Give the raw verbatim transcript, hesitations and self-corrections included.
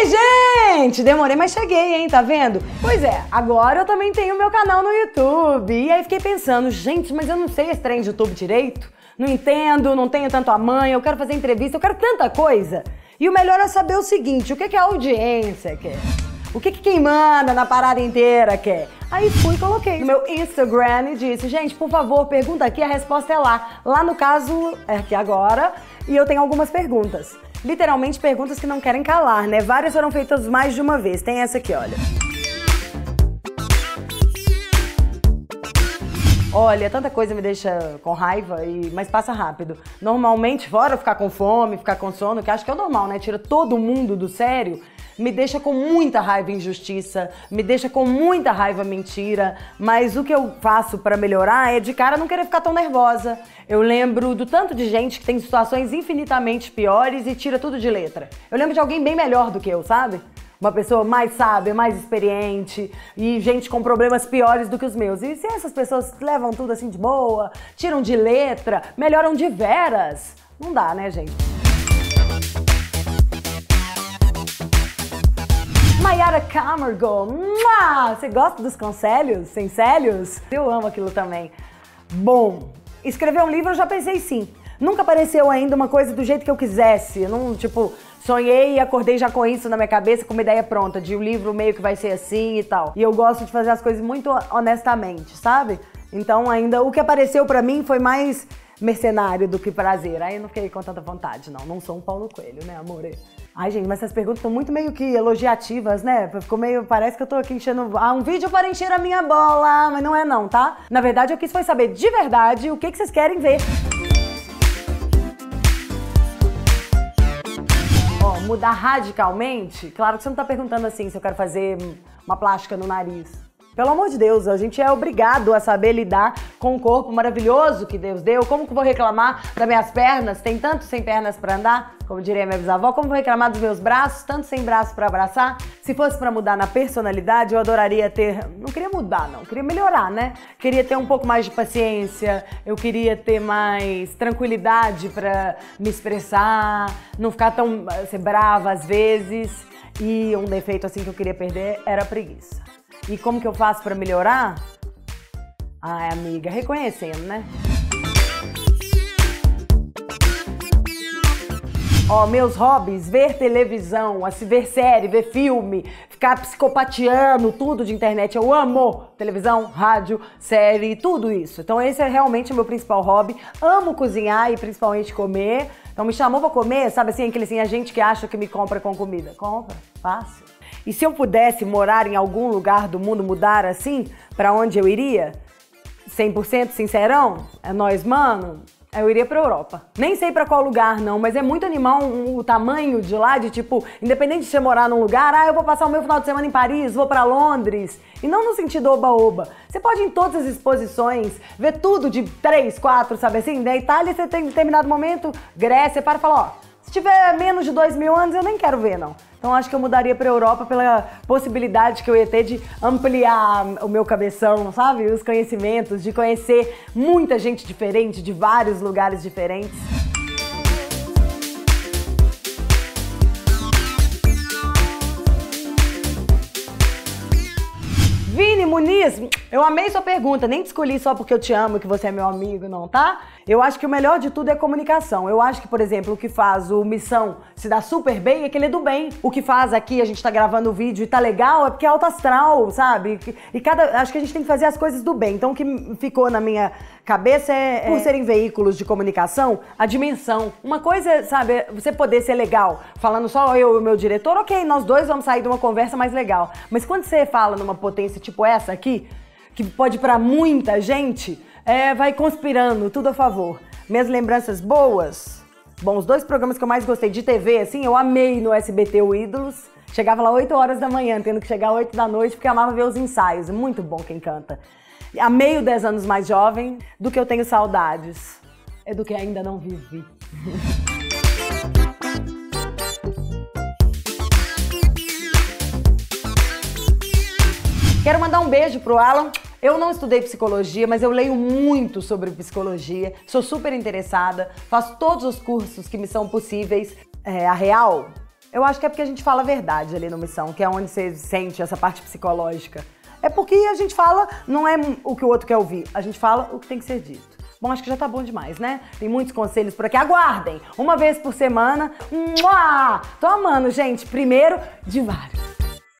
Oi, gente! Demorei, mas cheguei, hein? Tá vendo? Pois é, agora eu também tenho meu canal no YouTube. E aí fiquei pensando, gente, mas eu não sei esse trem de YouTube direito. Não entendo, não tenho tanto a mãe, eu quero fazer entrevista, eu quero tanta coisa. E o melhor é saber o seguinte, o que, que a audiência quer? O que, que quem manda na parada inteira quer? Aí fui e coloquei no meu Instagram e disse, gente, por favor, pergunta aqui, a resposta é lá. Lá no caso, é aqui agora, e eu tenho algumas perguntas. Literalmente perguntas que não querem calar, né? Várias foram feitas mais de uma vez. Tem essa aqui, olha. Olha, tanta coisa me deixa com raiva, e... mas passa rápido. Normalmente, fora ficar com fome, ficar com sono, que acho que é o normal, né? Tira todo mundo do sério. Me deixa com muita raiva injustiça, me deixa com muita raiva mentira, mas o que eu faço pra melhorar é de cara não querer ficar tão nervosa. Eu lembro do tanto de gente que tem situações infinitamente piores e tira tudo de letra. Eu lembro de alguém bem melhor do que eu, sabe? Uma pessoa mais sábia, mais experiente e gente com problemas piores do que os meus. E se essas pessoas levam tudo assim de boa, tiram de letra, melhoram de veras, não dá, né, gente? Mayara Camargo, você gosta dos conselhos, sinceros? Eu amo aquilo também. Bom, escrever um livro eu já pensei sim. Nunca apareceu ainda uma coisa do jeito que eu quisesse. Eu não, tipo, sonhei e acordei já com isso na minha cabeça, com uma ideia pronta, de o um livro meio que vai ser assim e tal. E eu gosto de fazer as coisas muito honestamente, sabe? Então ainda o que apareceu pra mim foi mais mercenário do que prazer. Aí eu não fiquei com tanta vontade, não. Não sou um Paulo Coelho, né, amor? Ai, gente, mas essas perguntas estão muito meio que elogiativas, né? Ficou meio... Parece que eu tô aqui enchendo... Ah, um vídeo para encher a minha bola, mas não é não, tá? Na verdade, eu quis foi saber de verdade o que, que vocês querem ver. Ó, mudar radicalmente? Claro que você não tá perguntando assim se eu quero fazer uma plástica no nariz. Pelo amor de Deus, a gente é obrigado a saber lidar com o corpo maravilhoso que Deus deu. Como que eu vou reclamar das minhas pernas? Tem tanto sem pernas pra andar, como diria minha bisavó. Como vou reclamar dos meus braços? Tanto sem braço pra abraçar. Se fosse pra mudar na personalidade, eu adoraria ter... Não queria mudar, não. Queria melhorar, né? Queria ter um pouco mais de paciência. Eu queria ter mais tranquilidade pra me expressar. Não ficar tão... ser brava às vezes. E um defeito assim que eu queria perder era a preguiça. E como que eu faço pra melhorar? Ai, amiga, reconhecendo, né? Ó, meus hobbies, ver televisão, assim, ver série, ver filme, ficar psicopateando, tudo de internet. Eu amo televisão, rádio, série, tudo isso. Então esse é realmente o meu principal hobby. Amo cozinhar e principalmente comer. Então me chamou pra comer, sabe assim, aquele assim, a gente que acha que me compra com comida. Compra, fácil. E se eu pudesse morar em algum lugar do mundo, mudar assim, pra onde eu iria? cem por cento sincerão? É nós, mano? Eu iria pra Europa. Nem sei pra qual lugar, não, mas é muito animal um, o tamanho de lá, de tipo, independente de você morar num lugar, ah, eu vou passar o meu final de semana em Paris, vou pra Londres. E não no sentido oba-oba. Você pode ir em todas as exposições, ver tudo de três, quatro, sabe assim? Da Itália, você tem em determinado momento, Grécia, você para e fala, ó, se tiver menos de dois mil anos, eu nem quero ver, não. Então acho que eu mudaria pra Europa pela possibilidade que eu ia ter de ampliar o meu cabeção, sabe? Os conhecimentos, de conhecer muita gente diferente, de vários lugares diferentes. Vini Muniz, eu amei sua pergunta, nem te escolhi só porque eu te amo e que você é meu amigo, não, tá? Eu acho que o melhor de tudo é comunicação. Eu acho que, por exemplo, o que faz o Missão se dar super bem é que ele é do bem. O que faz aqui, a gente tá gravando o vídeo e tá legal, é porque é alto astral, sabe? E cada, acho que a gente tem que fazer as coisas do bem. Então o que ficou na minha cabeça é, é, por serem veículos de comunicação, a dimensão. Uma coisa, sabe, você poder ser legal, falando só eu e o meu diretor, ok, nós dois vamos sair de uma conversa mais legal. Mas quando você fala numa potência tipo essa aqui, que pode pra muita gente, é, vai conspirando, tudo a favor. Minhas lembranças boas? Bom, os dois programas que eu mais gostei de T V, assim, eu amei no S B T o Ídolos. Chegava lá oito horas da manhã, tendo que chegar oito da noite, porque eu amava ver os ensaios. Muito bom quem canta. Amei o dez anos mais jovem. Do que eu tenho saudades é do que ainda não vivi. Quero mandar um beijo pro Alan. Eu não estudei psicologia, mas eu leio muito sobre psicologia, sou super interessada, faço todos os cursos que me são possíveis. É, a real Eu acho que é porque a gente fala a verdade ali no Missão, que é onde você sente essa parte psicológica. É porque a gente fala, não é o que o outro quer ouvir, a gente fala o que tem que ser dito. Bom, acho que já tá bom demais, né? Tem muitos conselhos por aqui. Aguardem! Uma vez por semana. Mua! Tô amando, gente. Primeiro de vários.